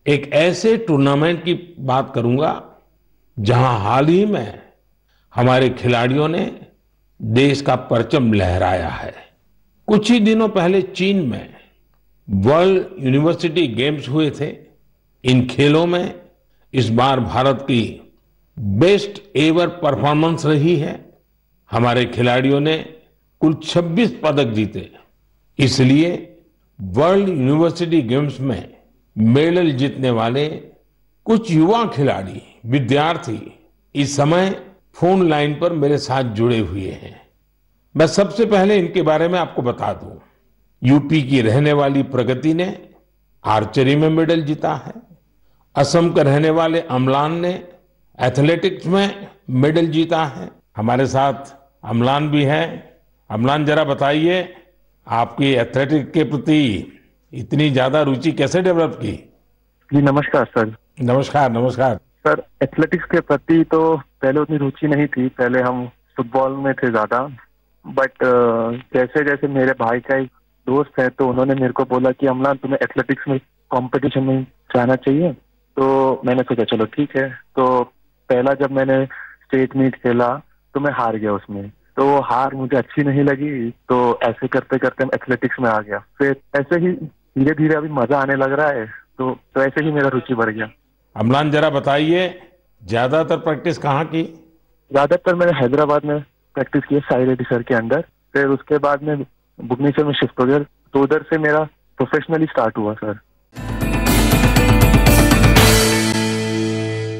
एक ऐसे टूर्नामेंट की बात करूंगा जहां हाल ही में हमारे खिलाड़ियों ने देश का परचम लहराया है। कुछ ही दिनों पहले चीन में वर्ल्ड यूनिवर्सिटी गेम्स हुए थे। इन खेलों में इस बार भारत की बेस्ट एवर परफॉर्मेंस रही है। हमारे खिलाड़ियों ने कुल 26 पदक जीते। इसलिए वर्ल्ड यूनिवर्सिटी गेम्स में मेडल जीतने वाले कुछ युवा खिलाड़ी, विद्यार्थी इस समय फोन लाइन पर मेरे साथ जुड़े हुए हैं। मैं सबसे पहले इनके बारे में आपको बता दूं। यूपी की रहने वाली प्रगति ने आर्चरी में मेडल जीता है। असम के रहने वाले अमलान ने एथलेटिक्स में मेडल जीता है। हमारे साथ अमलान भी है। अमलान, जरा बताइए, आपकी एथलेटिक्स के प्रति इतनी ज्यादा रुचि कैसे डेवलप की? जी नमस्कार सर। नमस्कार नमस्कार। सर एथलेटिक्स के प्रति तो पहले उतनी रुचि नहीं थी, पहले हम फुटबॉल में थे ज्यादा। बट जैसे जैसे मेरे भाई का एक दोस्त है तो उन्होंने मेरे को बोला कि अमलान तुम्हें एथलेटिक्स में कंपटीशन में जाना चाहिए। तो मैंने सोचा चलो ठीक है। तो पहला जब मैंने स्टेट मीट खेला तो मैं हार गया उसमें। तो वो हार मुझे अच्छी नहीं लगी, तो ऐसे करते करते हम एथलेटिक्स में आ गया। फिर ऐसे ही धीरे धीरे अभी मजा आने लग रहा है, तो ऐसे ही मेरा रुचि बढ़ गया। अमलान, जरा बताइए, ज्यादातर प्रैक्टिस कहाँ की? ज्यादातर मैंने हैदराबाद में प्रैक्टिस की है, साई रेड्डी सर के अंडर। फिर उसके बाद में भुवनेश्वर में शिफ्ट हो गया, तो उधर से मेरा प्रोफेशनली स्टार्ट हुआ सर।